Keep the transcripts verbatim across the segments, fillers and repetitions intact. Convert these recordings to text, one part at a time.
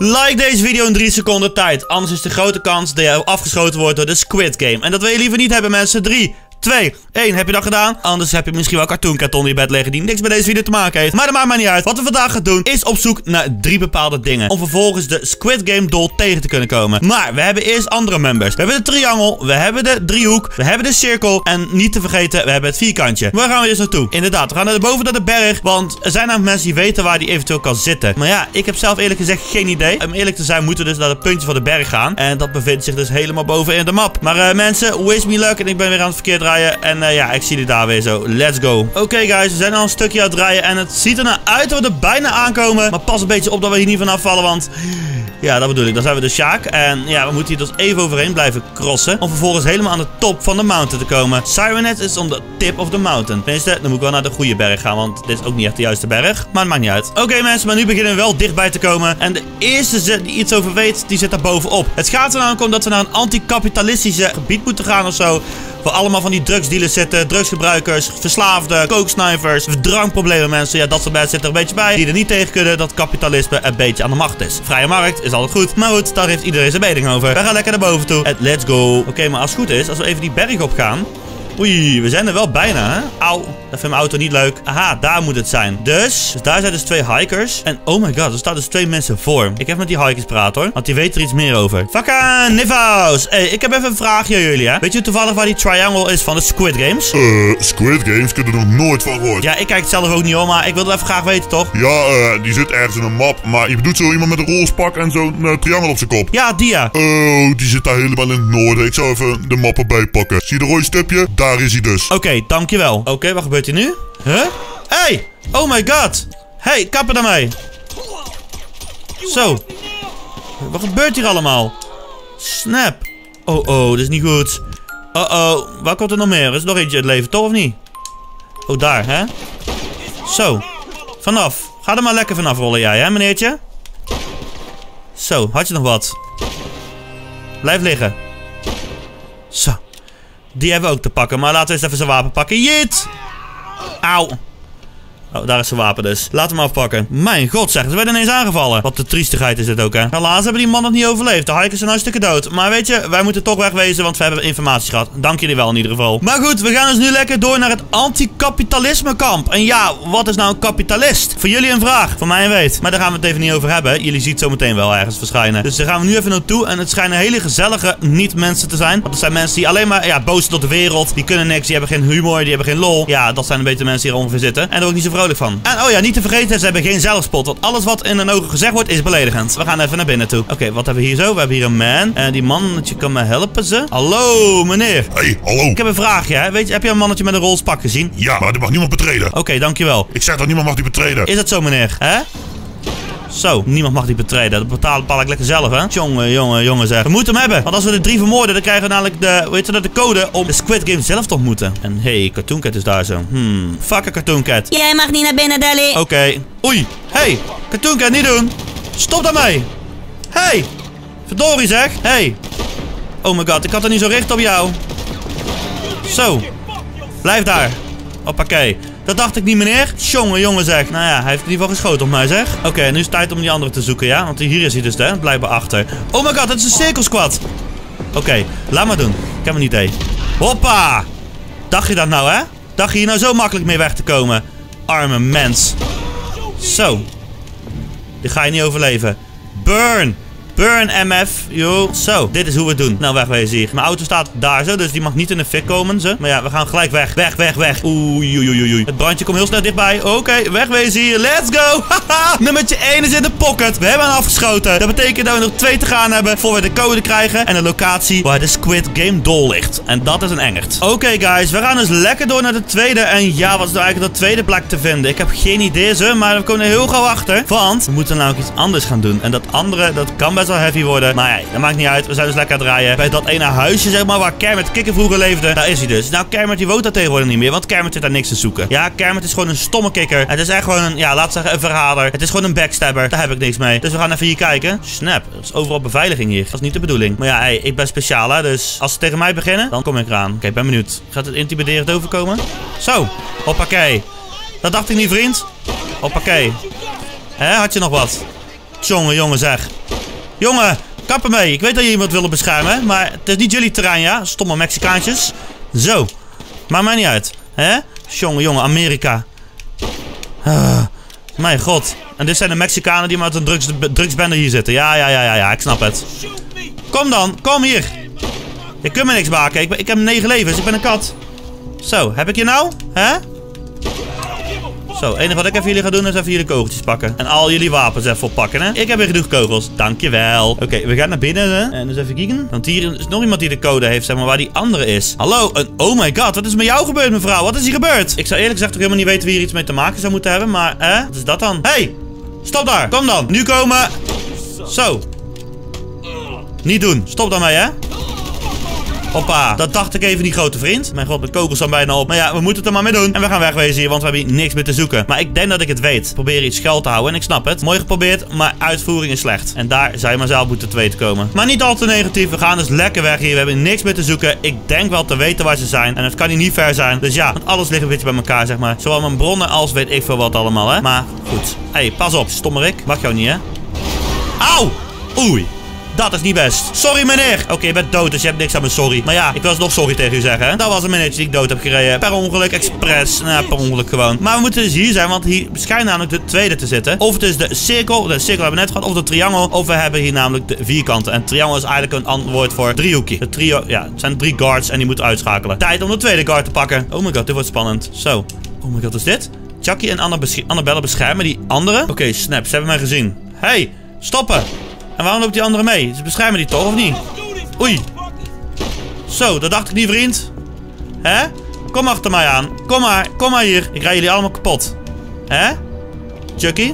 Like deze video in drie seconden tijd. Anders is de grote kans dat je afgeschoten wordt door de Squid Game. En dat wil je liever niet hebben, mensen. drie, twee, één. Heb je dat gedaan? Anders heb je misschien wel Cartoon Cat onder je bed liggen die niks met deze video te maken heeft. Maar dat maakt mij niet uit. Wat we vandaag gaan doen is op zoek naar drie bepaalde dingen. Om vervolgens de Squid Game doll tegen te kunnen komen. Maar we hebben eerst andere members. We hebben de triangel. We hebben de driehoek. We hebben de cirkel. En niet te vergeten, we hebben het vierkantje. Waar gaan we dus naartoe? Inderdaad, we gaan naar boven naar de berg. Want er zijn namelijk mensen die weten waar die eventueel kan zitten. Maar ja, ik heb zelf eerlijk gezegd geen idee. Om eerlijk te zijn moeten we dus naar het puntje van de berg gaan. En dat bevindt zich dus helemaal boven in de map. Maar uh, mensen, wish me luck. En ik ben weer aan het verkeer draaien. En uh, ja, ik zie jullie daar weer zo. Let's go. Oké okay, guys, we zijn al een stukje aan het draaien. En het ziet er nou uit dat we er bijna aankomen. Maar pas een beetje op dat we hier niet vanaf vallen. Want ja, dat bedoel ik. Dan zijn we de Sjaak. En ja, we moeten hier dus even overheen blijven crossen. Om vervolgens helemaal aan de top van de mountain te komen. Sirenet is on the tip of the mountain. Tenminste, dan moet ik wel naar de goede berg gaan. Want dit is ook niet echt de juiste berg. Maar het maakt niet uit. Oké okay, mensen, maar nu beginnen we wel dichtbij te komen. En de eerste die iets over weet, die zit daar bovenop. Het gaat er namelijk om dat we naar een anti-kapitalistische gebied moeten gaan of zo. Waar allemaal van die drugsdealers zitten, drugsgebruikers, verslaafden, kooksnuivers, drankproblemen mensen. Ja, dat soort mensen zitten er een beetje bij. Die er niet tegen kunnen dat kapitalisme een beetje aan de macht is. Vrije markt is altijd goed. Maar goed, daar heeft iedereen zijn mening over. We gaan lekker naar boven toe. En let's go. Oké, okay, maar als het goed is, als we even die berg op gaan. Oei, we zijn er wel bijna, hè? Auw, dat vindt mijn auto niet leuk. Aha, daar moet het zijn. Dus, dus daar zijn dus twee hikers. En oh my god, er staan dus twee mensen voor. Ik heb met die hikers praten, hoor. Want die weten er iets meer over. Fucking Nivaus. Hey, ik heb even een vraagje aan jullie, hè. Weet je toevallig waar die triangle is van de Squid Games? Eh, uh, Squid Games? Ik heb er nog nooit van gehoord. Ja, ik kijk het zelf ook niet, hoor. Maar ik wil het even graag weten, toch? Ja, eh, uh, die zit ergens in een map. Maar je bedoelt zo iemand met een rolspak en zo'n uh, triangle op zijn kop? Ja, die ja. Oh, die zit daar helemaal in het noorden. Ik zal even de map erbij pakken. Zie je de rode stipje? Daar is hij dus. Oké, okay, dankjewel. Oké, okay, wat gebeurt hier nu? Huh? Hey! Oh my god! Hey, kappen daarmee! Zo. Wat gebeurt hier allemaal? Snap. Oh oh, dit is niet goed. Oh oh, waar komt er nog meer? Er is nog eentje in het leven, toch of niet? Oh, daar, hè? Zo. Vanaf. Ga er maar lekker vanaf rollen jij, hè, meneertje? Zo, had je nog wat? Blijf liggen. Zo. Die hebben we ook te pakken, maar laten we eens even zijn wapen pakken. Jit! Auw. Oh, daar is zijn wapen dus. Laten we hem afpakken. Mijn god zeg, ze werden ineens aangevallen. Wat de triestigheid is dit ook, hè. Helaas hebben die man nog niet overleefd. De hikers zijn hartstikke dood. Maar weet je, wij moeten toch wegwezen, want we hebben informatie gehad. Dank jullie wel in ieder geval. Maar goed, we gaan dus nu lekker door naar het anti-kapitalisme kamp. En ja, wat is nou een kapitalist? Voor jullie een vraag. Voor mij een weet. Maar daar gaan we het even niet over hebben. Jullie zien het zo meteen wel ergens verschijnen. Dus daar gaan we nu even naartoe. En het schijnen hele gezellige niet-mensen te zijn. Want het zijn mensen die alleen maar, ja, boos tot de wereld. Die kunnen niks, die hebben geen humor, die hebben geen lol. Ja, dat zijn een beetje de mensen die er ongeveer zitten. En er ook niet zo vrolijk van. En oh ja, niet te vergeten, ze hebben geen zelfspot. Want alles wat in hun ogen gezegd wordt, is beledigend. We gaan even naar binnen toe. Oké, okay, wat hebben we hier zo? We hebben hier een man. En die mannetje kan me helpen ze. Hallo, meneer. Hey, hallo. Ik heb een vraagje, hè. Weet je, heb je een mannetje met een roze pak gezien? Ja, maar die mag niemand betreden. Oké, okay, dankjewel. Ik zeg dat niemand mag die betreden. Is dat zo, meneer? Hè? Zo, niemand mag die betreden. Dat bepaal, bepaal ik lekker zelf, hè? Jongen, jongen, jongen zeg. We moeten hem hebben. Want als we de drie vermoorden, dan krijgen we namelijk de, weet je dat, de code om de Squid Game zelf te ontmoeten. En hey, Cartoon Cat is daar zo. Hmm, fuck a Cartoon Cat. Jij mag niet naar binnen, Dally. Oké. Okay. Oei. Hey, Cartoon Cat, niet doen. Stop daarmee. Hey. Verdorie zeg. Hey. Oh my god, ik had er niet zo recht op jou. Zo. Blijf daar. Hoppakee. Dat dacht ik niet, meneer. Jongen, jongen zeg. Nou ja, hij heeft in ieder geval geschoten op mij, zeg. Oké, okay, nu is het tijd om die andere te zoeken, ja? Want hier is hij dus, hè? Blijkbaar achter. Oh my god, dat is een cirkelsquad. Oké, okay, laat maar doen. Ik heb een idee. Hoppa! Dacht je dat nou, hè? Dacht je hier nou zo makkelijk mee weg te komen? Arme mens. Zo. Dit ga je niet overleven. Burn! Burn, M F. Yo. Zo, dit is hoe we het doen. Nou, wegwezen hier. Mijn auto staat daar zo, dus die mag niet in de fik komen. Ze. Maar ja, we gaan gelijk weg. Weg, weg, weg. Oei, oei, oei, oei. Het brandje komt heel snel dichtbij. Oké, okay, wegwezen hier. Let's go. Haha. Nummertje één is in de pocket. We hebben hem afgeschoten. Dat betekent dat we nog twee te gaan hebben voor we de code krijgen. En de locatie waar de Squid Game doll ligt. En dat is een engert. Oké, okay, guys. We gaan dus lekker door naar de tweede. En ja, wat is nou eigenlijk de tweede plek te vinden? Ik heb geen idee, ze. Maar we komen er heel gauw achter. Want we moeten nou ook iets anders gaan doen. En dat andere, dat kan best wel heavy worden. Maar ja, dat maakt niet uit. We zijn dus lekker aan het draaien. Bij dat ene huisje, zeg maar, waar Kermit Kikker vroeger leefde. Daar is hij dus. Nou, Kermit die woont daar tegenwoordig niet meer. Want Kermit zit daar niks te zoeken. Ja, Kermit is gewoon een stomme kikker. Het is echt gewoon een, ja, laat zeggen, een verrader. Het is gewoon een backstabber. Daar heb ik niks mee. Dus we gaan even hier kijken. Snap. Er is overal beveiliging hier. Dat is niet de bedoeling. Maar ja, hey, ik ben speciaal, hè. Dus als ze tegen mij beginnen, dan kom ik eraan. Oké, okay, ben benieuwd. Gaat het intimiderend overkomen? Zo. Hoppakee. Dat dacht ik niet, vriend. Hoppakee. Hè, had je nog wat? Jongen, jongen, zeg. Jongen, kap ermee. Ik weet dat je iemand wilde beschermen, maar het is niet jullie terrein, ja? Stomme Mexicaantjes. Zo. Maakt mij niet uit. Hè? Jongen, jongen, Amerika. Uh, mijn god. En dit zijn de Mexicanen die met een drugs, drugsbende hier zitten. Ja, ja, ja, ja, ja, ik snap het. Kom dan, kom hier. Je kunt me niks maken. Ik, ik heb negen levens, ik ben een kat. Zo, heb ik je nou? Hè? Zo, het enige wat ik even jullie ga doen is even jullie kogeltjes pakken. En al jullie wapens even oppakken, hè? Ik heb weer genoeg kogels. Dankjewel. Oké, okay, we gaan naar binnen, hè? En dus even kijken. Want hier is nog iemand die de code heeft, zeg maar, waar die andere is. Hallo, een, oh my god, wat is met jou gebeurd, mevrouw? Wat is hier gebeurd? Ik zou eerlijk gezegd toch helemaal niet weten wie hier iets mee te maken zou moeten hebben, maar, hè? Wat is dat dan? Hey, stop daar. Kom dan. Nu komen. Zo. Niet doen. Stop daarmee, hè? Hoppa, dat dacht ik even niet, grote vriend. Mijn god, mijn kogels staan bijna op. Maar ja, we moeten het er maar mee doen. En we gaan wegwezen hier, want we hebben hier niks meer te zoeken. Maar ik denk dat ik het weet. Probeer iets schuil te houden en ik snap het. Mooi geprobeerd, maar uitvoering is slecht. En daar zou je maar zelf moeten te weten komen. Maar niet al te negatief. We gaan dus lekker weg hier. We hebben niks meer te zoeken. Ik denk wel te weten waar ze zijn. En het kan hier niet ver zijn. Dus ja, want alles ligt een beetje bij elkaar, zeg maar. Zowel mijn bronnen als weet ik veel wat allemaal, hè. Maar goed. Hé, hey, pas op, stommerik. Mag jou niet, hè. Auw! Oei. Dat is niet best. Sorry, meneer. Oké, okay, je bent dood, dus je hebt niks aan mijn sorry. Maar ja, ik wil nog sorry tegen u zeggen. Hè? Dat was een meneertje die ik dood heb gereden. Per ongeluk, expres. Nou, per ongeluk gewoon. Maar we moeten dus hier zijn, want hier schijnt namelijk de tweede te zitten. Of het is de cirkel, de cirkel hebben we net gehad, of de triangel. Of we hebben hier namelijk de vierkante. En triangel is eigenlijk een antwoord voor driehoekje. De trio, ja, het zijn drie guards en die moeten uitschakelen. Tijd om de tweede guard te pakken. Oh my god, dit wordt spannend. Zo. Oh my god, wat is dit? Chucky en Anna besch Annabelle beschermen die andere. Oké, okay, snap, ze hebben mij gezien. Hey, stoppen. En waarom loopt die andere mee? Ze beschermen die toch, of niet? Oei. Zo, dat dacht ik niet, vriend. Hè? Kom achter mij aan. Kom maar, kom maar hier. Ik rij jullie allemaal kapot. Hè? Chucky?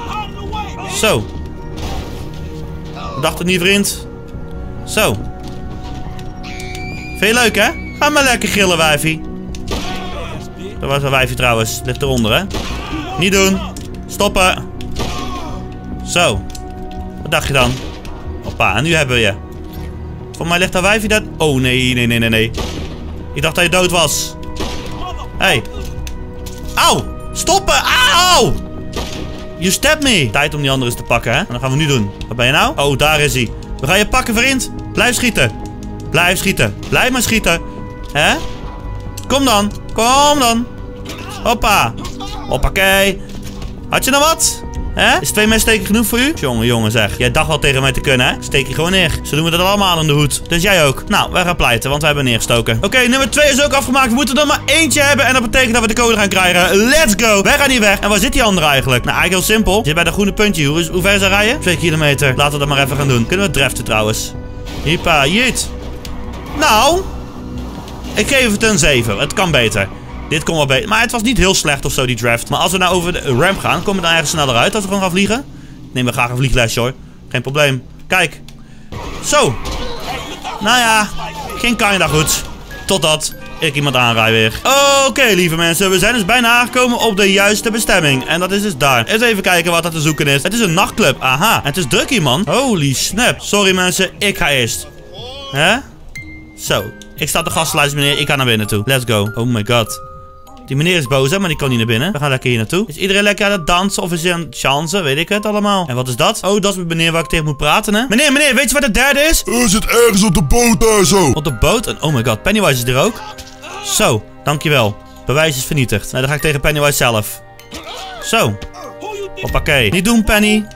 Zo. Dat dacht ik niet, vriend. Zo. Vind je leuk, hè? Ga maar lekker gillen, wijfie. Dat was een wijfie trouwens. Ligt eronder, hè? Niet doen. Stoppen. Zo. Wat dacht je dan? Hoppa, en nu hebben we je. Voor mij ligt daar wijfje dat... Oh, nee, nee, nee, nee, nee. Ik dacht dat je dood was. Hé. Hey. Auw! Stoppen! Auw! You stabbed me. Tijd om die andere eens te pakken, hè? En dan gaan we nu doen. Wat ben je nou? Oh, daar is hij. We gaan je pakken, vriend. Blijf schieten. Blijf schieten. Blijf maar schieten. Hè? Kom dan. Kom dan. Hoppa. Hoppakee. Had je nou wat? Hè? Is twee mensen steken genoeg voor u? Jongen, jongen zeg. Jij dacht wel tegen mij te kunnen, hè? Steek je gewoon neer. Zo doen we dat allemaal in de hoed. Dus jij ook. Nou, wij gaan pleiten, want we hebben neergestoken. Oké, okay, nummer twee is ook afgemaakt. We moeten er maar eentje hebben. En dat betekent dat we de code gaan krijgen. Let's go. Wij gaan hier weg. En waar zit die andere eigenlijk? Nou, eigenlijk heel simpel. Je zit bij dat groene puntje. Hoe, hoe ver is dat rijden? Twee kilometer. Laten we dat maar even gaan doen. Kunnen we draften trouwens? Hiepa, jeet. Nou. Ik geef het een zeven. Het kan beter. Dit kon wel beter. Maar het was niet heel slecht of zo, die draft. Maar als we nou over de ramp gaan, komen we dan ergens sneller uit als we gewoon gaan vliegen? Neem we graag een vlieglesje, hoor. Geen probleem. Kijk. Zo. Nou ja, geen kinda goed. Totdat ik iemand aanrijd weer. Oké, okay, lieve mensen. We zijn dus bijna aangekomen op de juiste bestemming. En dat is dus daar. Eens even kijken wat er te zoeken is. Het is een nachtclub. Aha. Het is druk hier, man. Holy snap. Sorry, mensen. Ik ga eerst. Hè? Zo. Ik sta op de gastenlijst, meneer. Ik ga naar binnen toe. Let's go. Oh my god. Die meneer is boos, hè, maar die kan niet naar binnen. We gaan lekker hier naartoe. Is iedereen lekker aan het dansen of is hij aan het chansen? Weet ik het allemaal. En wat is dat? Oh, dat is mijn meneer waar ik tegen moet praten, hè? Meneer, meneer, weet je wat de derde is? Er zit ergens op de boot daar zo. Op de boot? En oh my god, Pennywise is er ook. Zo, dankjewel. Bewijs is vernietigd. Nou, dan ga ik tegen Pennywise zelf. Zo. Hoppakee. Niet doen, Penny.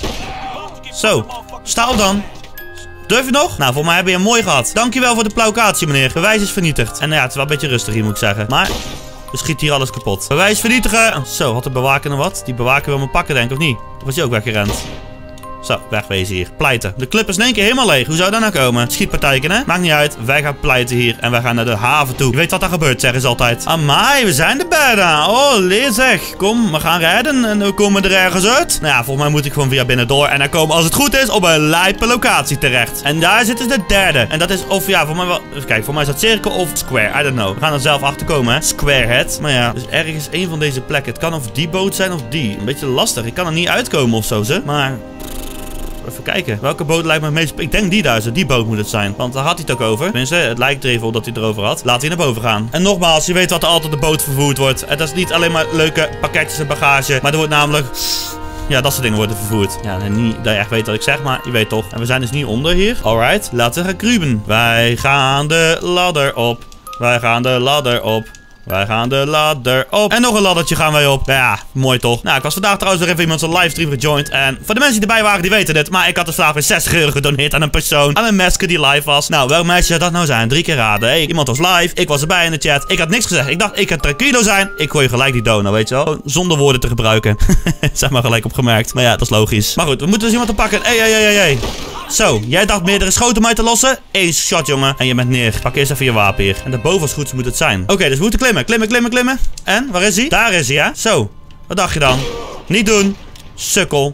Zo. Sta op dan. Durf je nog? Nou, voor mij heb je hem mooi gehad. Dankjewel voor de plaukatie, meneer. Bewijs is vernietigd. En ja, het is wel een beetje rustig hier, moet ik zeggen. Maar... we schieten hier alles kapot. Bewijs vernietigen. Zo, had de bewaker nog wat? Die bewaker wil me pakken, denk ik, of niet? Of was hij ook weggerend? Zo, wegwezen hier. Pleiten. De club is in één keer helemaal leeg. Hoe zou dat nou komen? Schietpartijken, hè? Maakt niet uit. Wij gaan pleiten hier. En wij gaan naar de haven toe. Je weet wat er gebeurt, zeggen ze altijd. Amai, we zijn er bijna. Oh, lees zeg. Kom, we gaan rijden. En we komen er ergens uit. Nou ja, volgens mij moet ik gewoon via binnendoor. En dan komen, als het goed is, op een lijpe locatie terecht. En daar zit dus de derde. En dat is of, ja, voor mij wel... Even kijken, voor mij is dat cirkel of square. I don't know. We gaan er zelf achter komen, hè? Squarehead. Maar ja, dus ergens een van deze plekken. Het kan of die boot zijn of die. Een beetje lastig. Ik kan er niet uitkomen of zo, ze. Maar... even kijken. Welke boot lijkt me het meest... ik denk die daar zo. Die boot moet het zijn. Want daar had hij het ook over. Tenminste, het lijkt er even op dat hij het erover had. Laten we naar boven gaan. En nogmaals, je weet wat er altijd de boot vervoerd wordt. Het is niet alleen maar leuke pakketjes en bagage. Maar er wordt namelijk... Ja, dat soort dingen worden vervoerd. Ja, en niet dat je echt weet wat ik zeg, maar je weet toch. En we zijn dus niet onder hier. Alright, laten we gaan kruiben. Wij gaan de ladder op. Wij gaan de ladder op. Wij gaan de ladder op. En nog een laddertje gaan wij op. Ja, mooi toch. Nou, ik was vandaag trouwens nog even iemand zijn livestream gejoind. En voor de mensen die erbij waren, die weten dit. Maar ik had dus vandaag weer zestig euro gedoneerd aan een persoon. Aan een masker die live was. Nou, welk meisje zou dat nou zijn? Drie keer raden. Hey, iemand was live. Ik was erbij in de chat. Ik had niks gezegd. Ik dacht, ik had tranquilo zijn. Ik gooi gelijk die dono, weet je wel. Gewoon zonder woorden te gebruiken. Zeg maar gelijk opgemerkt. Maar ja, dat is logisch. Maar goed, we moeten dus iemand te pakken. Hé, hé, hé, hé. Zo, jij dacht meerdere schoten om uit te lossen? Eén shot, jongen. En je bent neer. Pak eerst even je wapen hier. En daarboven als het goed is moet het zijn. Oké, okay, dus we moeten klimmen. Klimmen, klimmen, klimmen. En, waar is hij? Daar is hij, hè? Zo, wat dacht je dan? Niet doen. Sukkel.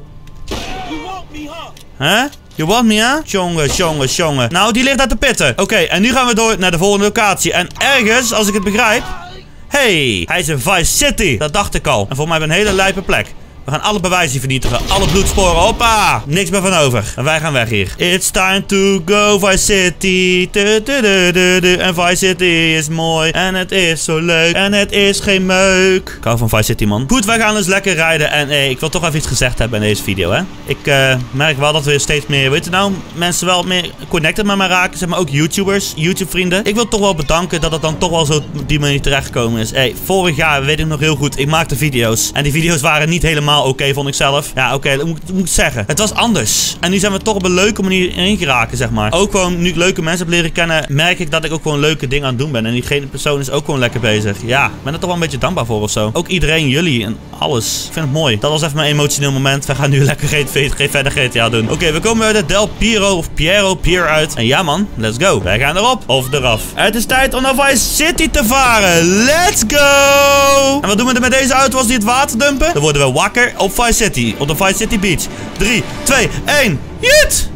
Hè? Huh? You want me, hè? Jongen, jongen, jongen. Nou, die ligt uit de pitten. Oké, okay, en nu gaan we door naar de volgende locatie. En ergens, als ik het begrijp... Hey, hij is in Vice City. Dat dacht ik al. En voor mij hebben we een hele lijpe plek. We gaan alle bewijzen vernietigen. Alle bloedsporen. Hoppa. Niks meer van over. En wij gaan weg hier. It's time to go Vice City. Du, du, du, du, du. En Vice City is mooi. En het is zo leuk. En het is geen meuk. Ik hou van Vice City, man. Goed, wij gaan dus lekker rijden. En hey, ik wil toch even iets gezegd hebben in deze video, hè. Ik uh, merk wel dat we steeds meer, weet je nou, mensen wel meer connected met mij raken. Zeg maar ook YouTubers, YouTube-vrienden. Ik wil toch wel bedanken dat het dan toch wel zo op die manier terechtgekomen is. Hey, vorig jaar, weet ik nog heel goed, ik maakte video's. En die video's waren niet helemaal oké, okay, vond ik zelf. Ja, oké, okay, dat moet, moet ik zeggen. Het was anders. En nu zijn we toch op een leuke manier erin geraken, zeg maar. Ook gewoon, nu ik leuke mensen heb leren kennen, merk ik dat ik ook gewoon leuke dingen aan het doen ben. En diegene persoon is ook gewoon lekker bezig. Ja, ik ben er toch wel een beetje dankbaar voor of zo. Ook iedereen, jullie en alles. Ik vind het mooi. Dat was even mijn emotioneel moment. We gaan nu lekker geen verder G T A doen. Oké, okay, we komen uit de Del Piero of Piero Pier uit. En ja, man, let's go. Wij gaan erop of eraf. Het is tijd om naar Vice City te varen. Let's go! En wat doen we er met deze auto als die het water dumpen? Dan worden we wakker op Vice City. Op de Vice City Beach. drie, twee, één. Jut!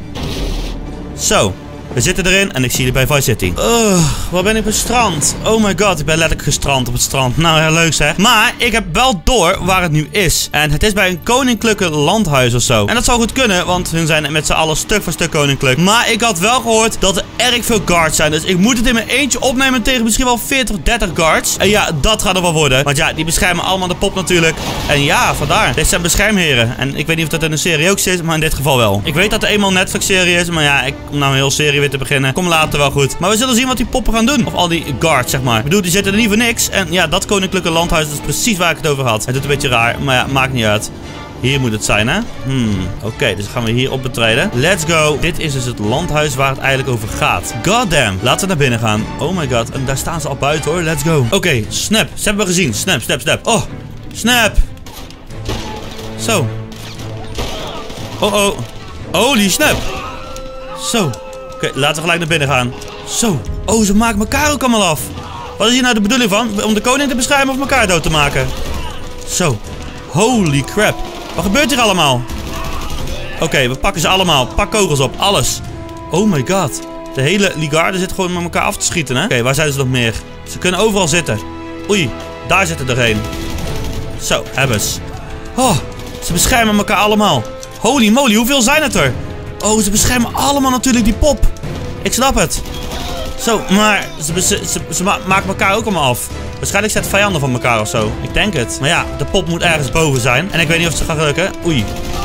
Zo. We zitten erin en ik zie jullie bij Vice City. Uh, waar ben ik op het strand? Oh my god, ik ben letterlijk gestrand op het strand. Nou, heel leuk zeg. Maar ik heb wel door waar het nu is. En het is bij een koninklijke landhuis of zo. En dat zou goed kunnen, want hun zijn met z'n allen stuk voor stuk koninklijk. Maar ik had wel gehoord dat er erg veel guards zijn. Dus ik moet het in mijn eentje opnemen tegen misschien wel veertig, dertig guards. En ja, dat gaat er wel worden. Want ja, die beschermen allemaal de pop natuurlijk. En ja, vandaar. Dit zijn beschermheren. En ik weet niet of dat in een serie ook is, maar in dit geval wel. Ik weet dat er eenmaal een Netflix-serie is, maar ja, ik kom nou een heel serie weer te beginnen. Kom later wel goed. Maar we zullen zien wat die poppen gaan doen. Of al die guards, zeg maar. Ik bedoel, die zitten er niet voor niks. En ja, dat koninklijke landhuis is precies waar ik het over had. Het doet een beetje raar, maar ja, maakt niet uit. Hier moet het zijn, hè? Hmm, oké, okay, dus gaan we hier op betreden. Let's go. Dit is dus het landhuis waar het eigenlijk over gaat. Goddamn. Laten we naar binnen gaan. Oh my god. En daar staan ze al buiten, hoor. Let's go. Oké, okay, snap. Ze hebben we gezien. Snap, snap, snap. Oh, snap. Zo. Oh, oh. Holy snap. Zo. Oké, okay, laten we gelijk naar binnen gaan. Zo. Oh, ze maken elkaar ook allemaal af. Wat is hier nou de bedoeling van? Om de koning te beschermen of elkaar dood te maken? Zo. Holy crap. Wat gebeurt hier allemaal? Oké, okay, we pakken ze allemaal. Pak kogels op. Alles. Oh my god. De hele Ligarde zit gewoon met elkaar af te schieten, hè? Oké, okay, waar zijn ze nog meer? Ze kunnen overal zitten. Oei, daar zitten er een. Zo, hebben ze. Oh, ze beschermen elkaar allemaal. Holy moly, hoeveel zijn het er? Oh, ze beschermen allemaal natuurlijk die pop. Ik snap het. Zo, maar ze, ze, ze, ze ma maken elkaar ook allemaal af. Waarschijnlijk zijn het vijanden van elkaar of zo. Ik denk het. Maar ja, de pop moet ergens boven zijn. En ik weet niet of ze gaan lukken. Oei.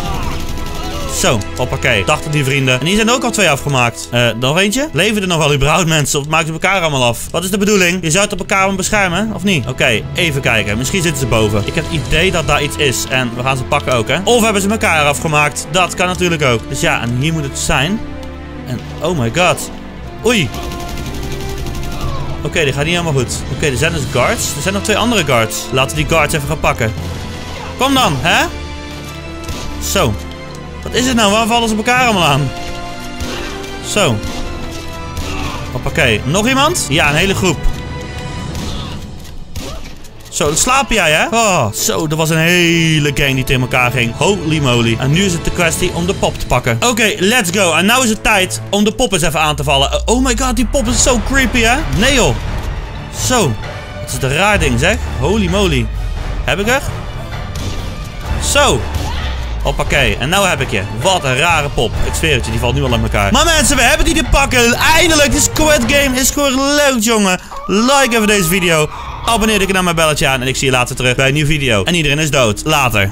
Zo, hoppakee. Dachten die vrienden. En hier zijn er ook al twee afgemaakt. Eh, uh, nog eentje? Leven er nog wel überhaupt mensen? Of maken ze elkaar allemaal af? Wat is de bedoeling? Je zou het op elkaar om beschermen, of niet? Oké, okay, even kijken. Misschien zitten ze boven. Ik heb het idee dat daar iets is. En we gaan ze pakken ook, hè? Of hebben ze elkaar afgemaakt? Dat kan natuurlijk ook. Dus ja, en hier moet het zijn. En oh my god. Oei. Oké, okay, dit gaat niet helemaal goed. Oké, okay, er zijn dus guards. Er zijn nog twee andere guards. Laten we die guards even gaan pakken. Kom dan, hè? Zo. Wat is het nou? Waarom vallen ze elkaar allemaal aan? Zo. Hoppakee. Nog iemand? Ja, een hele groep. Zo, dan slaap jij, hè? Oh, zo, er was een hele gang die tegen elkaar ging. Holy moly. En nu is het de kwestie om de pop te pakken. Oké, okay, let's go. En nu is het tijd om de pop eens even aan te vallen. Oh my god, die pop is zo creepy, hè? Nee, joh. Zo. Dat is een raar ding, zeg. Holy moly. Heb ik er? Zo. Hoppakee. En nou heb ik je. Wat een rare pop. Ik zweer het je, die valt nu al aan elkaar. Maar mensen, we hebben die te pakken. Eindelijk. De Squid Game is gewoon leuk, jongen. Like even deze video. Abonneer je kanaal met belletje aan. En ik zie je later terug bij een nieuwe video. En iedereen is dood. Later.